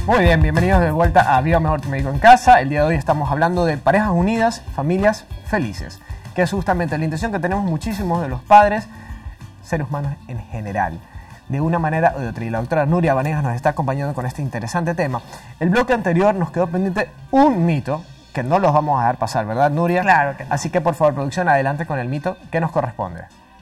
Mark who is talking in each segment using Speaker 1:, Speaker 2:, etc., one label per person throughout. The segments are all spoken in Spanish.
Speaker 1: Muy bien, bienvenidos de vuelta a Viva Mejor Tu Médico en Casa. El día de hoy estamos hablando de parejas unidas, familias felices, que es justamente la intención que tenemos muchísimos de los padres, seres humanos en general, de una manera o de otra. Y la doctora Nuria Vanegas nos está acompañando con este interesante tema. El bloque anterior nos quedó pendiente un mito, que no los vamos a dejar pasar, ¿verdad, Nuria?
Speaker 2: Claro que no.
Speaker 1: Así que, por favor, producción, adelante con el mito que nos corresponde.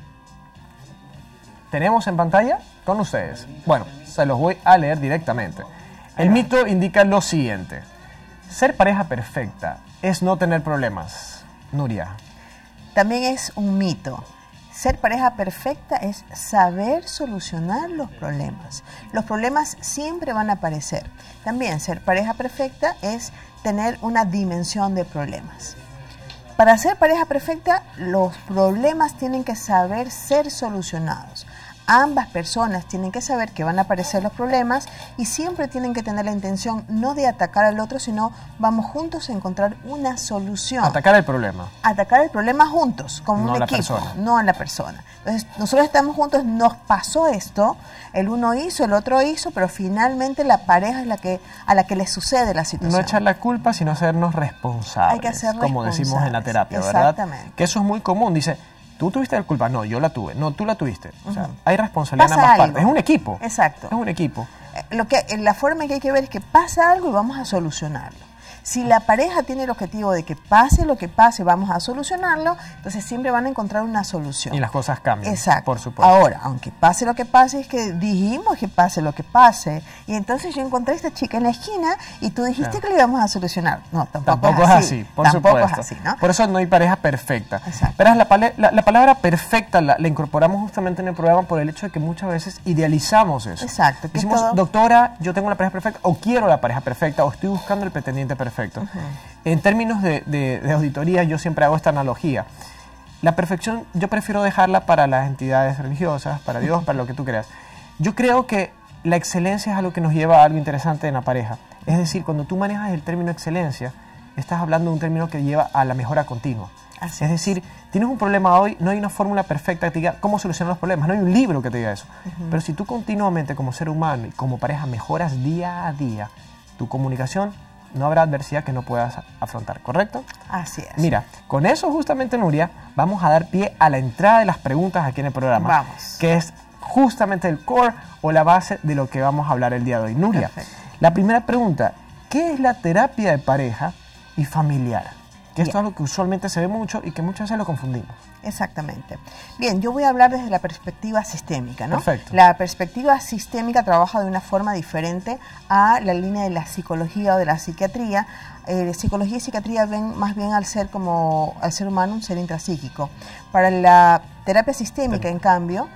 Speaker 1: ¿Tenemos en pantalla? Con ustedes. Bueno, se los voy a leer directamente. El mito indica lo siguiente: ser pareja perfecta es no tener problemas. Nuria.
Speaker 2: También es un mito. Ser pareja perfecta es saber solucionar los problemas. Los problemas siempre van a aparecer. También ser pareja perfecta es tener una dimensión de problemas. Para ser pareja perfecta, los problemas tienen que saber ser solucionados. Ambas personas tienen que saber que van a aparecer los problemas y siempre tienen que tener la intención no de atacar al otro, sino vamos juntos a encontrar una solución.
Speaker 1: Atacar el problema.
Speaker 2: Atacar el problema juntos, como un equipo, no a la persona. Entonces, nosotros estamos juntos, nos pasó esto, el uno hizo, el otro hizo, pero finalmente la pareja es a la que le sucede la situación.
Speaker 1: No echar la culpa, sino hacernos responsables.
Speaker 2: Hay que ser
Speaker 1: como decimos en la terapia, ¿verdad?
Speaker 2: Exactamente.
Speaker 1: Que eso es muy común. Dice, tú tuviste la culpa, no, yo la tuve, no, tú la tuviste. O sea, hay responsabilidad en ambas partes. Es un equipo.
Speaker 2: Exacto.
Speaker 1: Es un equipo.
Speaker 2: La forma que hay que ver es que pasa algo y vamos a solucionarlo. Si la pareja tiene el objetivo de que pase lo que pase, vamos a solucionarlo, entonces siempre van a encontrar una solución.
Speaker 1: Y las cosas cambian.
Speaker 2: Exacto.
Speaker 1: Por supuesto.
Speaker 2: Ahora, aunque pase lo que pase, es que dijimos que pase lo que pase. Y entonces yo encontré a esta chica en la esquina y tú dijiste que lo íbamos a solucionar. No, tampoco es así.
Speaker 1: Por supuesto.
Speaker 2: Es así, ¿no?
Speaker 1: Por eso no hay pareja perfecta.
Speaker 2: Exacto.
Speaker 1: Pero la palabra perfecta la incorporamos justamente en el programa por el hecho de que muchas veces idealizamos eso.
Speaker 2: Exacto.
Speaker 1: Decimos, doctora, yo tengo la pareja perfecta, o quiero la pareja perfecta, o estoy buscando el pretendiente perfecto. En términos de auditoría, yo siempre hago esta analogía. La perfección yo prefiero dejarla para las entidades religiosas, para Dios, para lo que tú creas. Yo creo que la excelencia es algo que nos lleva a algo interesante en la pareja. Es decir, cuando tú manejas el término excelencia, estás hablando de un término que lleva a la mejora continua. Es decir, tienes un problema hoy, no hay una fórmula perfecta que te diga cómo solucionar los problemas, no hay un libro que te diga eso. Pero si tú continuamente como ser humano y como pareja mejoras día a día tu comunicación, no habrá adversidad que no puedas afrontar, ¿correcto?
Speaker 2: Así es.
Speaker 1: Mira, con eso justamente, Nuria, vamos a dar pie a la entrada de las preguntas aquí en el programa.
Speaker 2: Vamos.
Speaker 1: Que es justamente el core o la base de lo que vamos a hablar el día de hoy. Nuria, la primera pregunta: ¿qué es la terapia de pareja y familiar? Que esto es algo que usualmente se ve mucho y que muchas veces lo confundimos.
Speaker 2: Exactamente. Bien, yo voy a hablar desde la perspectiva sistémica, ¿no?
Speaker 1: Perfecto.
Speaker 2: La perspectiva sistémica trabaja de una forma diferente a la línea de la psicología o de la psiquiatría. Psicología y psiquiatría ven más bien al ser humano un ser intrapsíquico. Para la terapia sistémica, en cambio,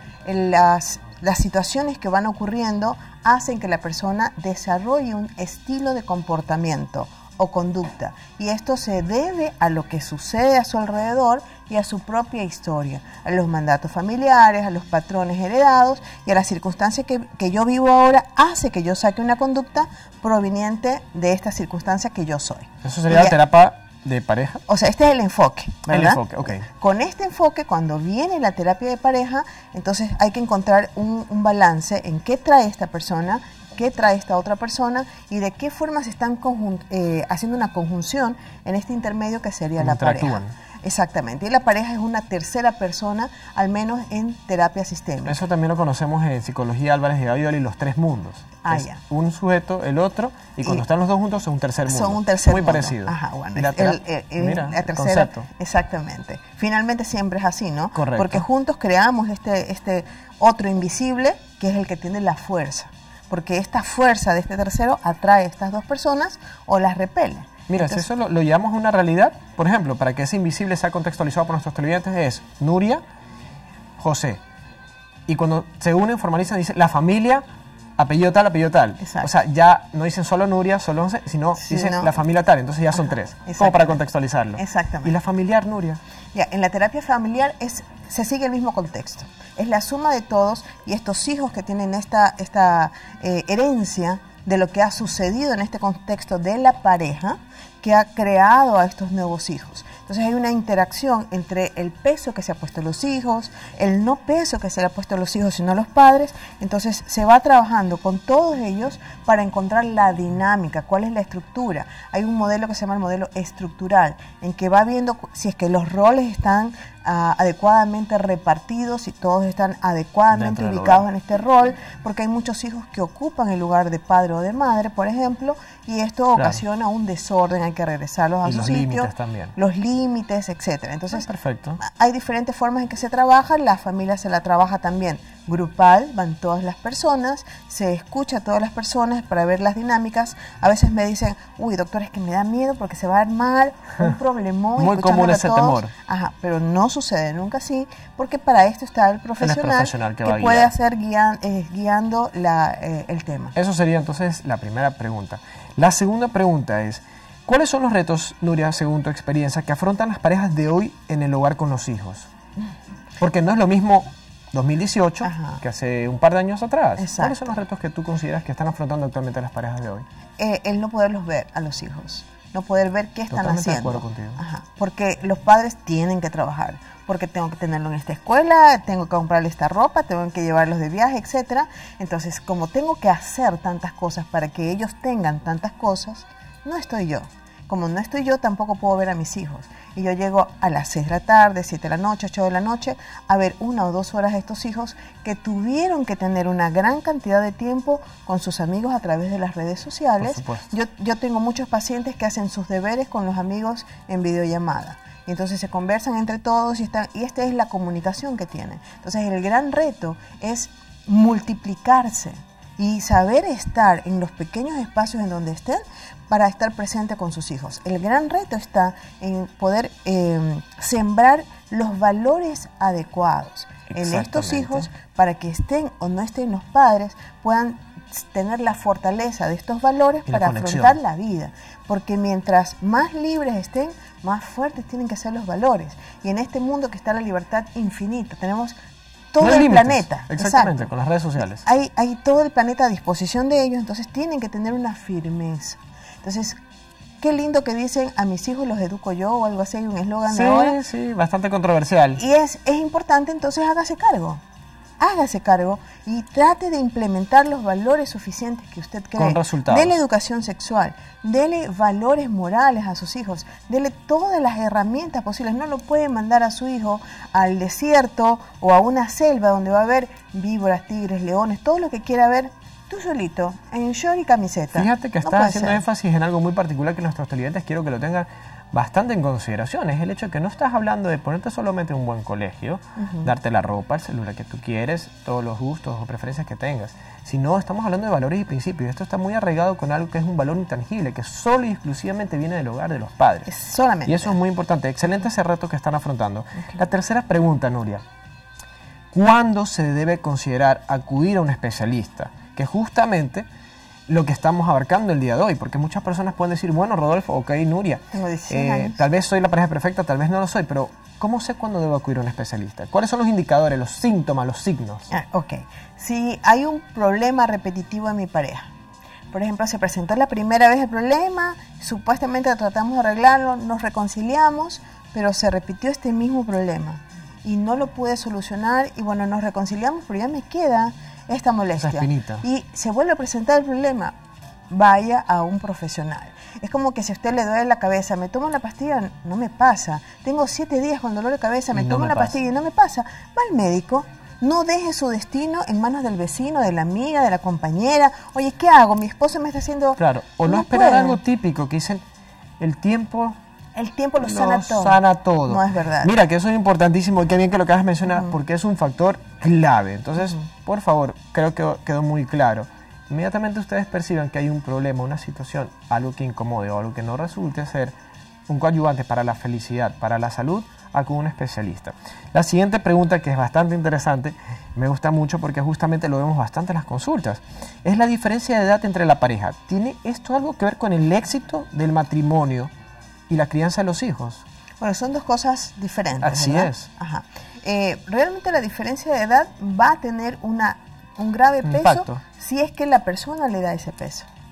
Speaker 2: las situaciones que van ocurriendo hacen que la persona desarrolle un estilo de comportamiento o conducta, y esto se debe a lo que sucede a su alrededor y a su propia historia, a los mandatos familiares, a los patrones heredados y a las circunstancias que yo vivo ahora hace que yo saque una conducta proveniente de esta circunstancia que yo soy.
Speaker 1: ¿Eso sería la terapia de pareja?
Speaker 2: O sea, este es el enfoque, ¿verdad?
Speaker 1: El enfoque, ok.
Speaker 2: Con este enfoque, cuando viene la terapia de pareja, entonces hay que encontrar un balance en qué trae esta persona, qué trae esta otra persona y de qué forma se están haciendo una conjunción en este intermedio que sería la pareja. Exactamente. Y la pareja es una tercera persona, al menos en terapia sistémica.
Speaker 1: Eso también lo conocemos en psicología Álvarez de Gaviola y los tres mundos.
Speaker 2: Ya.
Speaker 1: Un sujeto, el otro, y cuando están los dos juntos son un tercer mundo.
Speaker 2: Son un tercer
Speaker 1: mundo.
Speaker 2: Muy
Speaker 1: parecido.
Speaker 2: Ajá, bueno.
Speaker 1: Y la
Speaker 2: tercera,
Speaker 1: concepto.
Speaker 2: Exactamente. Finalmente siempre es así, ¿no?
Speaker 1: Correcto.
Speaker 2: Porque juntos creamos este otro invisible que es el que tiene la fuerza. Porque esta fuerza de este tercero atrae a estas dos personas o las repele.
Speaker 1: Mira, entonces, si eso lo llevamos a una realidad, por ejemplo, para que ese invisible sea contextualizado por nuestros televidentes, es Nuria, José. Y cuando se unen, formalizan, dice la familia, apellido tal, apellido tal.
Speaker 2: Exacto.
Speaker 1: O sea, ya no dicen solo Nuria, solo José, sino dicen la familia tal, entonces ya son tres. Como para contextualizarlo.
Speaker 2: Exactamente.
Speaker 1: ¿Y la familiar, Nuria?
Speaker 2: Ya, en la terapia familiar se sigue el mismo contexto. Es la suma de todos y estos hijos que tienen esta herencia de lo que ha sucedido en este contexto de la pareja que ha creado a estos nuevos hijos. Entonces hay una interacción entre el peso que se ha puesto los hijos, el no peso que se le ha puesto a los hijos sino a los padres. Entonces se va trabajando con todos ellos para encontrar la dinámica, cuál es la estructura. Hay un modelo que se llama el modelo estructural, en que va viendo si es que los roles están adecuadamente repartidos y todos están adecuadamente ubicados en este rol, porque hay muchos hijos que ocupan el lugar de padre o de madre, por ejemplo, y esto ocasiona un desorden, hay que regresarlos a su sitio. Los límites también. Los límites, etcétera. Entonces,
Speaker 1: perfecto.
Speaker 2: Hay diferentes formas en que se trabaja, la familia se la trabaja también grupal, van todas las personas, se escucha a todas las personas para ver las dinámicas. A veces me dicen, uy, doctor, es que me da miedo porque se va a armar un problemón.
Speaker 1: Muy común ese temor.
Speaker 2: Ajá, pero no sucede nunca así, porque para esto está el profesional que puede hacer guiando el tema.
Speaker 1: Eso sería entonces la primera pregunta. La segunda pregunta es, ¿cuáles son los retos, Nuria, según tu experiencia, que afrontan las parejas de hoy en el hogar con los hijos? Porque no es lo mismo 2018 que hace un par de años atrás.
Speaker 2: Exacto.
Speaker 1: ¿Cuáles son los retos que tú consideras que están afrontando actualmente las parejas de hoy?
Speaker 2: El no poderlos ver a los hijos, no poder ver qué están haciendo.
Speaker 1: De acuerdo contigo.
Speaker 2: Porque los padres tienen que trabajar, porque tengo que tenerlo en esta escuela, tengo que comprarle esta ropa, tengo que llevarlos de viaje, etcétera. Entonces, como tengo que hacer tantas cosas para que ellos tengan tantas cosas, no estoy yo. Como no estoy yo, tampoco puedo ver a mis hijos. Y yo llego a las 6 de la tarde, 7 de la noche, 8 de la noche, a ver 1 o 2 horas a estos hijos que tuvieron que tener una gran cantidad de tiempo con sus amigos a través de las redes sociales. Yo tengo muchos pacientes que hacen sus deberes con los amigos en videollamada. Y entonces se conversan entre todos y esta es la comunicación que tienen. Entonces el gran reto es multiplicarse y saber estar en los pequeños espacios en donde estén para estar presente con sus hijos. El gran reto está en poder sembrar los valores adecuados en estos hijos para que estén o no estén los padres, puedan tener la fortaleza de estos valores para afrontar la vida. Porque mientras más libres estén, más fuertes tienen que ser los valores. Y en este mundo que está la libertad infinita, tenemos todo el planeta.
Speaker 1: Exactamente, con las redes sociales.
Speaker 2: Hay todo el planeta a disposición de ellos, entonces tienen que tener una firmeza. Entonces, qué lindo que dicen, a mis hijos los educo yo, o algo así, hay un eslogan de ahora.
Speaker 1: Sí, bastante controversial.
Speaker 2: Y es importante, entonces hágase cargo y trate de implementar los valores suficientes que usted cree.
Speaker 1: Con resultados.
Speaker 2: Dele educación sexual, dele valores morales a sus hijos, dele todas las herramientas posibles. No lo puede mandar a su hijo al desierto o a una selva donde va a haber víboras, tigres, leones, todo lo que quiera ver tú solito, en short y camiseta.
Speaker 1: Fíjate que estás haciendo énfasis en algo muy particular que nuestros televidentes quiero que lo tengan bastante en consideración. Es el hecho de que no estás hablando de ponerte solamente en un buen colegio, darte la ropa, el celular que tú quieres, todos los gustos o preferencias que tengas, sino estamos hablando de valores y principios. Esto está muy arraigado con algo que es un valor intangible, que solo y exclusivamente viene del hogar de los padres.
Speaker 2: Solamente.
Speaker 1: Y eso es muy importante. Excelente ese reto que están afrontando. La tercera pregunta, Nuria. ¿Cuándo se debe considerar acudir a un especialista? Que justamente lo que estamos abarcando el día de hoy, porque muchas personas pueden decir, bueno, Rodolfo, ok, Nuria, tal vez soy la pareja perfecta, tal vez no lo soy, pero ¿cómo sé cuándo debo acudir a un especialista? ¿Cuáles son los indicadores, los síntomas, los signos?
Speaker 2: Si hay un problema repetitivo en mi pareja, por ejemplo, se presentó la primera vez el problema, supuestamente tratamos de arreglarlo, nos reconciliamos, pero se repitió este mismo problema y no lo pude solucionar y bueno, nos reconciliamos, pero ya me queda esta molestia y se vuelve a presentar el problema, vaya a un profesional. Es como que si a usted le duele la cabeza, me tomo la pastilla, no me pasa. Tengo 7 días con dolor de cabeza, me tomo la pastilla y no me pasa. Va al médico, no deje su destino en manos del vecino, de la amiga, de la compañera. Oye, ¿qué hago? Mi esposo me está haciendo...
Speaker 1: Claro, o no esperar algo típico que dicen, el tiempo
Speaker 2: lo sana todo. No es verdad.
Speaker 1: Mira, que eso es importantísimo, qué bien que lo acabas de mencionar, porque es un factor clave. Entonces, por favor, creo que quedó muy claro. Inmediatamente ustedes perciban que hay un problema, una situación, algo que incomode o algo que no resulte ser un coadyuvante para la felicidad, para la salud, acude a un especialista. La siguiente pregunta, que es bastante interesante, me gusta mucho porque justamente lo vemos bastante en las consultas, es la diferencia de edad entre la pareja. ¿Tiene esto algo que ver con el éxito del matrimonio y la crianza de los hijos?
Speaker 2: Bueno, son dos cosas diferentes.
Speaker 1: Así
Speaker 2: ¿verdad?
Speaker 1: es.
Speaker 2: Realmente la diferencia de edad va a tener un grave peso si es que la persona le da ese peso.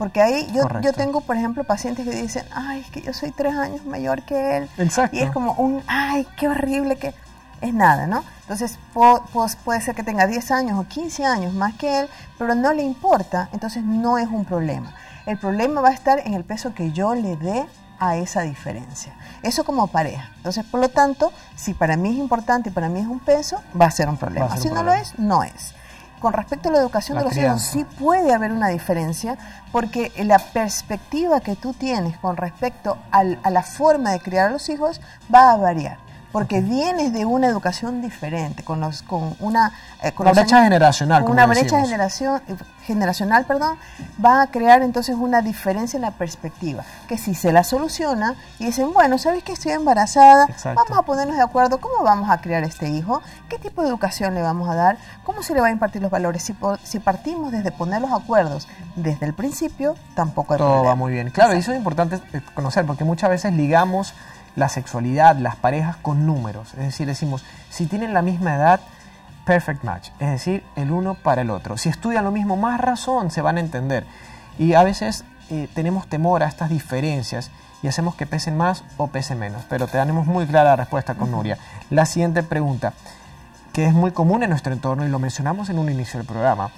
Speaker 2: Porque ahí yo tengo, por ejemplo, pacientes que dicen, ay, es que yo soy 3 años mayor que él.
Speaker 1: Exacto.
Speaker 2: Y es como ay, qué horrible que... Es nada, ¿no? Entonces puede ser que tenga 10 años o 15 años más que él, pero no le importa, entonces no es un problema. El problema va a estar en el peso que yo le dé a esa diferencia. Eso como pareja. Entonces, por lo tanto, si para mí es importante y para mí es un peso, va a ser un problema. Si no lo es, no es. Con respecto a la educación de los hijos, sí puede haber una diferencia, porque la perspectiva que tú tienes con respecto a la forma de criar a los hijos va a variar. Porque vienes de una educación diferente, con una
Speaker 1: brecha generacional.
Speaker 2: Con una brecha generacional, va a crear entonces una diferencia en la perspectiva, que si se la soluciona y dicen, bueno, ¿sabes que estoy embarazada?
Speaker 1: Exacto.
Speaker 2: Vamos a ponernos de acuerdo, ¿cómo vamos a criar este hijo? ¿Qué tipo de educación le vamos a dar? ¿Cómo se le va a impartir los valores? Si partimos desde poner los acuerdos desde el principio, tampoco hay problema.
Speaker 1: Todo va muy bien. Claro, y eso es importante conocer, porque muchas veces ligamos la sexualidad, las parejas con números. Es decir, decimos, si tienen la misma edad, perfect match. Es decir, el uno para el otro. Si estudian lo mismo, más razón, se van a entender. Y a veces tenemos temor a estas diferencias y hacemos que pesen más o pesen menos. Pero tenemos muy clara la respuesta con Nuria. La siguiente pregunta, que es muy común en nuestro entorno y lo mencionamos en un inicio del programa.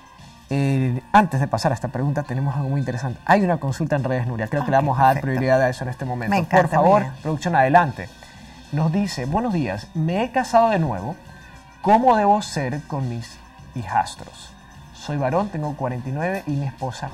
Speaker 1: Antes de pasar a esta pregunta, tenemos algo muy interesante. Hay una consulta en redes, Nuria. Creo que le vamos a dar prioridad a eso en este momento.
Speaker 2: Me encanta,
Speaker 1: por favor, producción, adelante. Nos dice, buenos días, me he casado de nuevo. ¿Cómo debo ser con mis hijastros? Soy varón, tengo 49 y mi esposa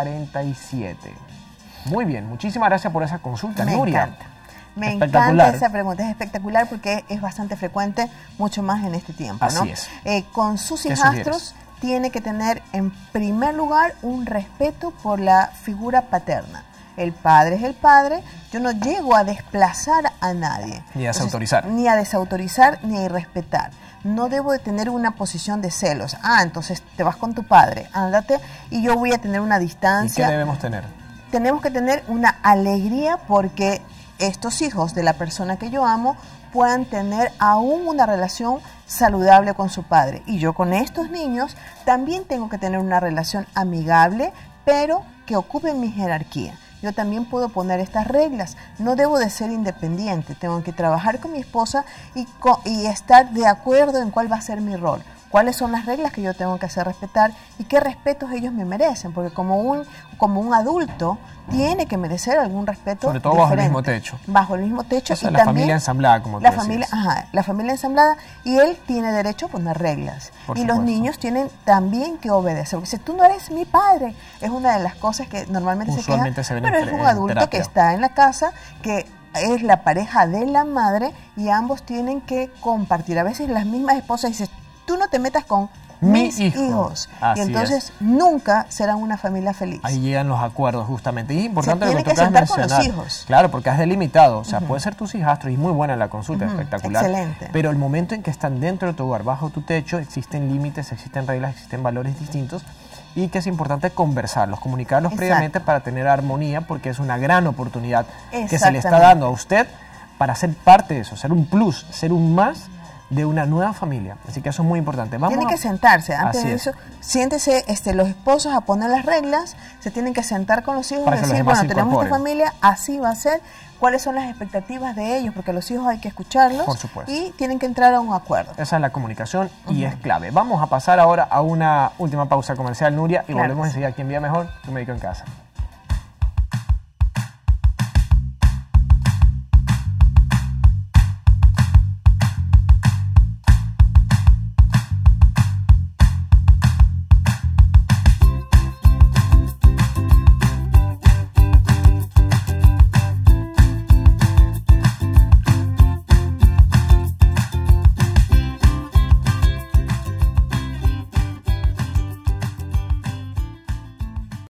Speaker 1: 47. Muy bien, muchísimas gracias por esa consulta, Nuria.
Speaker 2: Me encanta esa pregunta, es espectacular porque es bastante frecuente, mucho más en este tiempo, ¿no?
Speaker 1: Así es.
Speaker 2: Con sus hijastros tiene que tener en primer lugar un respeto por la figura paterna. El padre es el padre, yo no llego a desplazar a nadie.
Speaker 1: Ni a desautorizar.
Speaker 2: Ni a desautorizar, ni a irrespetar. No debo de tener una posición de celos. Entonces te vas con tu padre, ándate, y yo voy a tener una distancia.
Speaker 1: ¿Y qué debemos tener?
Speaker 2: Tenemos que tener una alegría porque estos hijos de la persona que yo amo puedan tener aún una relación saludable con su padre. Y yo con estos niños también tengo que tener una relación amigable, pero que ocupe mi jerarquía. Yo también puedo poner estas reglas. No debo de ser independiente. Tengo que trabajar con mi esposa y estar de acuerdo en cuál va a ser mi rol. Cuáles son las reglas que yo tengo que hacer respetar y qué respetos ellos me merecen. Porque como un adulto tiene que merecer algún respeto.
Speaker 1: Sobre todo
Speaker 2: diferente.
Speaker 1: Bajo el mismo techo.
Speaker 2: Bajo el mismo techo.
Speaker 1: Esa es la familia ensamblada, como tú decías.
Speaker 2: La familia ensamblada, y él tiene derecho a poner reglas.
Speaker 1: Por
Speaker 2: y
Speaker 1: supuesto.
Speaker 2: los niños tienen también que obedecer. Porque si tú no eres mi padre, es una de las cosas que normalmente
Speaker 1: Usualmente
Speaker 2: se
Speaker 1: ven
Speaker 2: queja. Pero es un adulto que está en la casa, que es la pareja de la madre, y ambos tienen que compartir. A veces las mismas esposas dicen, tú no te metas con mis hijos. Y entonces nunca serán una familia feliz.
Speaker 1: Ahí llegan los acuerdos, justamente. Y es importante
Speaker 2: lo
Speaker 1: que
Speaker 2: tú
Speaker 1: acabas de mencionar.
Speaker 2: Con los hijos.
Speaker 1: Claro, porque has delimitado. O sea, puede ser tus hijastros, y muy buena la consulta, espectacular.
Speaker 2: Excelente.
Speaker 1: Pero el momento en que están dentro de tu hogar, bajo tu techo, existen límites, existen reglas, existen valores distintos, y que es importante conversarlos, comunicarlos previamente para tener armonía, porque es una gran oportunidad que se le está dando a usted para ser parte de eso, ser un plus, ser un más de una nueva familia. Así que eso es muy importante.
Speaker 2: Tienen que sentarse. Antes de eso, siéntese los esposos a poner las reglas, se tienen que sentar con los hijos y decir, bueno, tenemos esta familia, así va a ser, cuáles son las expectativas de ellos, porque a los hijos hay que escucharlos.
Speaker 1: Por supuesto.
Speaker 2: Y tienen que entrar a un acuerdo.
Speaker 1: Esa es la comunicación y es clave. Vamos a pasar ahora a una última pausa comercial, Nuria, y volvemos enseguida aquí en Vía Mejor, tu médico en casa.